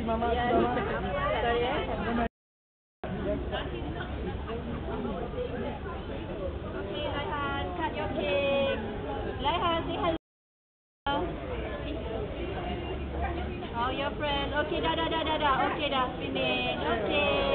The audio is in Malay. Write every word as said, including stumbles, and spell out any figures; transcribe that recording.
mama, Yes. si mama. Sorry, eh? Okay, Laihan, cut your cake. Laihan, say hello. Oh, your friend. Okay, dah, dah, dah, dah, dah. Okay, dah, finish. Okay.